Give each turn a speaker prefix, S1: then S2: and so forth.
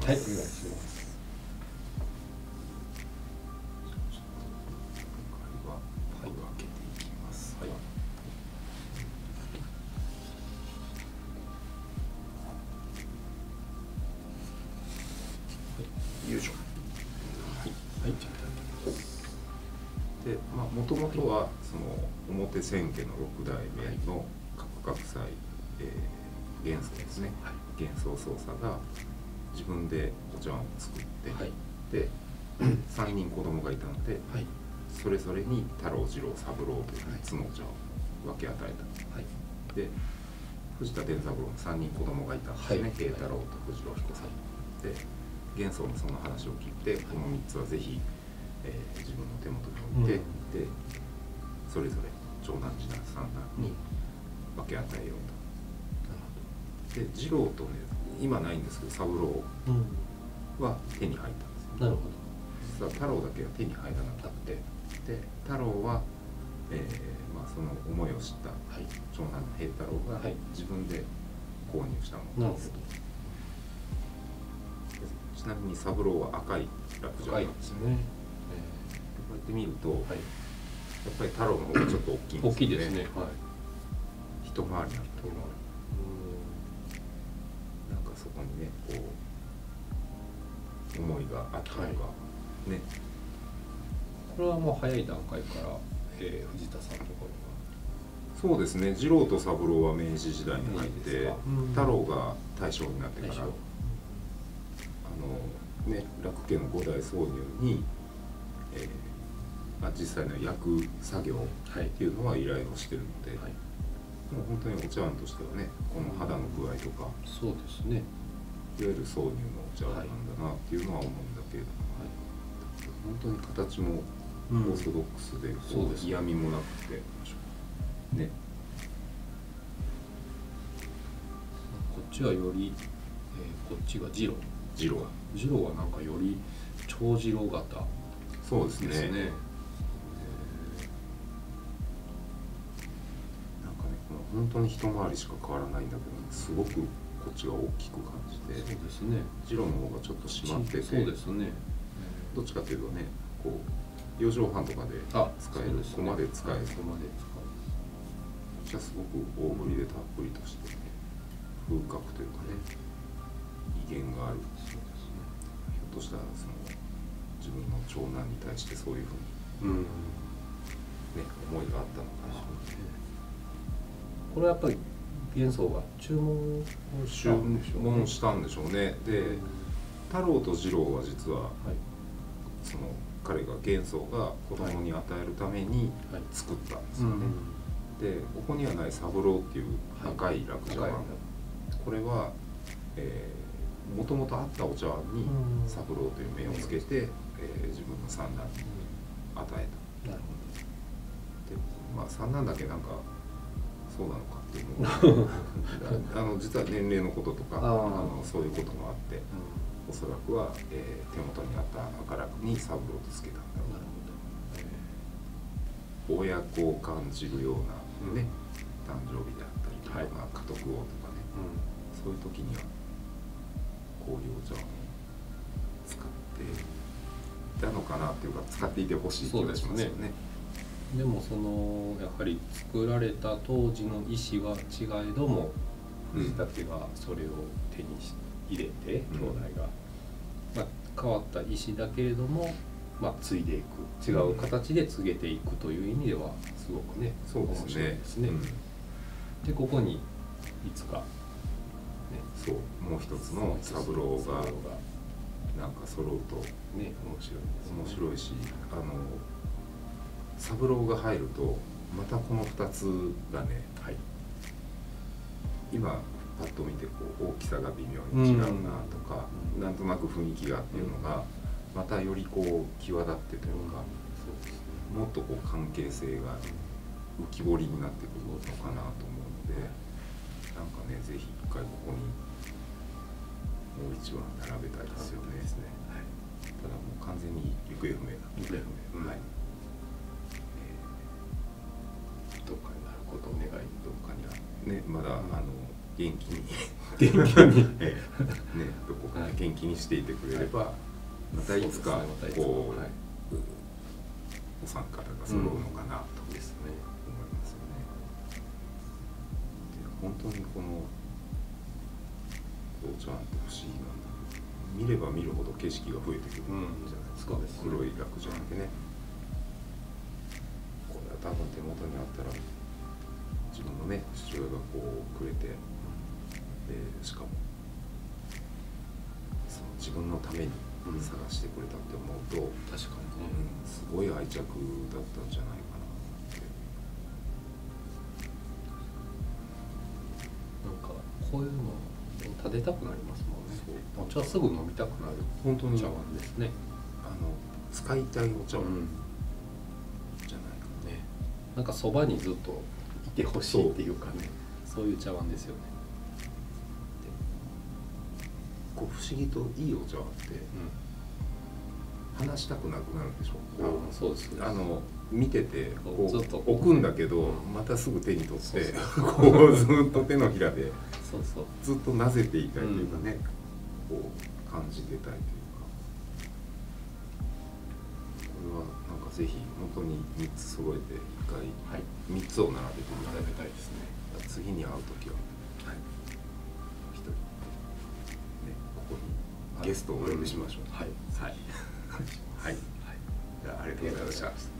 S1: はい、お願いします。
S2: ファイル開けていきます。はい。よいしょ。はい。はい、じゃあで、もともとはその表千家の六代目の角角斎元宗ですね。はい、元宗宗佐が自分でお茶碗を作って、はい、で3人子供がいたので、はい、それぞれに太郎、次郎、三郎という3つのお茶を分け与えた。はい、で藤田伝三郎の3人子供がいたんですね。栄、はい、太郎と藤郎彦さん。で元宗のその話を聞いて、この3つはぜひ、自分の手元に置いて、でそれぞれ長男次男三男に分け与えようと。で次郎とね、今ないんですけど三郎は手に入ったんですよ。なるほど。実は太郎だけは手に入らなくて、で太郎は、その思いを知った長男の平太郎が自分で購入したものです。ちなみに三郎は赤い楽茶なんですよね。こうやって見ると、やっぱり太郎の方がちょっと大きいんですよね。大きいですね。はい。一回りなんだけど、なんかそこにね、こう思いがあったのか、ね。
S1: これはもう早い段階から、藤田さんのところが。
S2: そうですね。次郎と三郎は明治時代に入って、太郎が大正になってから。楽家の五代宗入に、実際の焼く作業っていうのは依頼をしてるので、もう本当にお茶碗としてはね、この肌の具合とか、
S1: そうですね、
S2: いわゆる宗入のお茶碗なんだなっていうのは思うんだけれども、本当に形もオーソドックスで、嫌味もなくてね。
S1: こっちはより、こっちが次郎。次郎はなんかより長次郎型。
S2: そうですね。なんかね、本当に一回りしか変わらないんだけど、すごくこっちが大きく感じて。そうですね。次郎の方がちょっと締まってて。そうですね。どっちかというとね、こう4畳半とかで使える、ここまで使える。ここまで使う。こっちはすごく大ぶりでたっぷりとして、風格というかね、威厳がある。ひょっとしたらその自分の長男に対してそういうふうに、思いがあったのかな。
S1: これはやっぱり元宗が注文
S2: したんでしょうね。で太郎と次郎は実は、その彼が元宗が子供に与えるために作ったんですよね。でここにはない三郎っていう赤い楽茶碗、これはもともとあったお茶碗に三郎という名をつけて、自分の三男に与えた。なるほど。で三男だけなんかそうなのかっていうのを実は年齢のこととかそういうこともあって、おそらくは、手元にあった赤楽に三郎とつけたんだろう。なるほど。親子を感じるようなね、誕生日であったりとか、家督王とかね、そういう時にはこういうお茶碗を使っていたのかなっていうか、使っていてほしい気がしますよね。
S1: でもそのやはり作られた当時の意思は違えども、藤田家がそれを手に入れて、兄弟が、変わった意思だけれども、継いでいく、違う形で継げていくという意味ではすごくね、面白いですね。でここにいつか、
S2: そうもう一つの三郎がなんか揃うと
S1: ね、
S2: 面白いし、三郎が入るとまたこの2つがね、今パッと見てこう大きさが微妙に違うなとか、なんとなく雰囲気がっていうのがまたよりこう際立ってというか、もっとこう関係性が浮き彫りになってくるのかなと思うので、なんかね、ぜひ一回ここにもう一話並べたいですよね。ただもう完全に行方不明だ。どっかになることを願い、どっかにはね、まだ元気に
S1: 元気に
S2: ね、どこか元気にしていてくれれば、またいつかこう、お三方が揃うのかなとですね、思いますよね。で本当にこの紅茶って不思議なんだけど、見れば見るほど景色が増えてくるんじゃないですか、黒い楽じゃなくてね。これは多分手元にあったら自分のね父親がこうくれて、しかもその自分のために探してくれたって思うと、
S1: 確かにね、
S2: すごい愛着だったんじゃないかなって。
S1: なんかこういうの食べたくなりますもんね。お茶すぐ飲みたくなる
S2: 本当に
S1: 茶碗ですね。
S2: 使いたいお茶碗じゃないか
S1: ね。なんかそばにずっといてほしいっていうかね、そういう茶碗ですよね。
S2: こう不思議といいお茶碗って話したくなくなるでしょ。
S1: そうですね。
S2: 見ててこ
S1: ずっと
S2: う置くんだけど、またすぐ手に取ってこうずっと手のひらでずっとなぜていたいというかね、こう感じてたいというか、これはなんかぜひ本当に3つ揃えて1回3つを並べてみたいですね。次に会う時は一人ね、ここにゲストをお呼びしましょう。はい、はい、はい、じゃあありがとうございました。